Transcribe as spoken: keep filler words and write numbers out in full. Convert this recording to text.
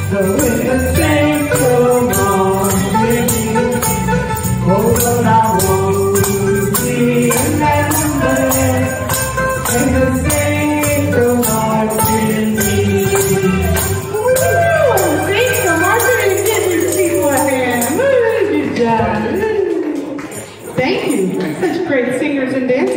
So in the same morning, oh Lord, I want to be remembered in the same morning. Woo! See, so Martha is getting these people a hand. Good job. Thank you. Such great singers and dancers.